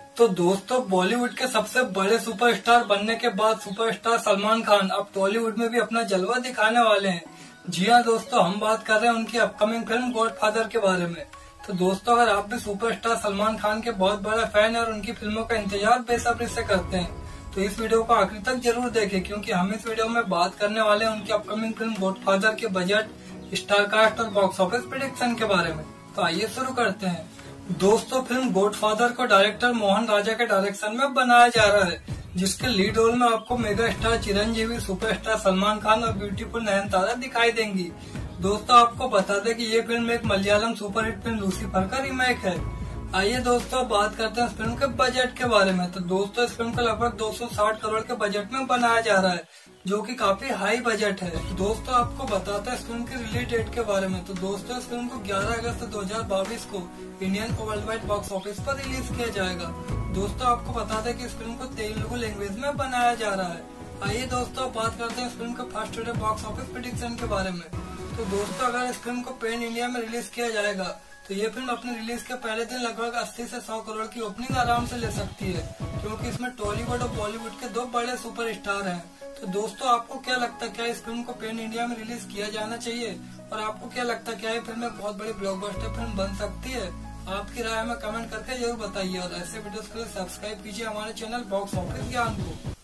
तो दोस्तों, बॉलीवुड के सबसे बड़े सुपरस्टार बनने के बाद सुपरस्टार सलमान खान अब टॉलीवुड में भी अपना जलवा दिखाने वाले हैं। जी हाँ दोस्तों, हम बात कर रहे हैं उनकी अपकमिंग फिल्म गॉडफादर के बारे में। तो दोस्तों, अगर आप भी सुपरस्टार सलमान खान के बहुत बड़ा फैन है और उनकी फिल्मों का इंतजार बेसब्री से करते हैं, तो इस वीडियो को आखिर तक जरूर देखें, क्योंकि हम इस वीडियो में बात करने वाले हैं उनकी अपकमिंग फिल्म गॉडफादर के बजट, स्टार कास्ट और बॉक्स ऑफिस प्रेडिक्शन के बारे में। तो आइए शुरू करते हैं। दोस्तों, फिल्म गॉडफादर को डायरेक्टर मोहन राजा के डायरेक्शन में बनाया जा रहा है, जिसके लीड रोल में आपको mega star Chiranjeevi, superstar Salman Khan और ब्यूटीफुल नयनतारा दिखाई देंगी। दोस्तों, आपको बता दें कि ये फिल्म एक मलयालम सुपरहिट फिल्म लूसीफर का रीमेक है। आइए दोस्तों, बात करते हैं इस फिल्म के बजट के बारे में। तो दोस्तों, इस फिल्म को लगभग 260 करोड़ के बजट में बनाया जा रहा है, जो कि काफी हाई बजट है। दोस्तों, आपको बताता है इस फिल्म की रिलीज डेट के बारे में। तो दोस्तों, इस फिल्म को 11 अगस्त 2022 को इंडियन और वर्ल्ड वाइड बॉक्स ऑफिस पर रिलीज किया जाएगा। दोस्तों, आपको बता दें कि इस फिल्म को तेलुगु लैंग्वेज में बनाया जा रहा है। आइए दोस्तों, बात करते हैं इस फिल्म के first day box office prediction के बारे में। तो दोस्तों, अगर इस फिल्म को पैन इंडिया में रिलीज किया जाएगा, तो ये फिल्म अपने रिलीज के पहले दिन लगभग 80 से 100 करोड़ की ओपनिंग आराम से ले सकती है, क्योंकि इसमें टॉलीवुड और बॉलीवुड के दो बड़े सुपरस्टार हैं। तो दोस्तों, आपको क्या लगता है, क्या इस फिल्म को पैन इंडिया में रिलीज किया जाना चाहिए? और आपको क्या लगता है, क्या ये फिल्म एक बहुत बड़ी ब्लॉकबस्टर फिल्म बन सकती है? आपकी राय हमें कमेंट करके जरूर बताइए, और ऐसे वीडियोस के लिए सब्सक्राइब कीजिए हमारे चैनल बॉक्स ऑफिस ज्ञान को।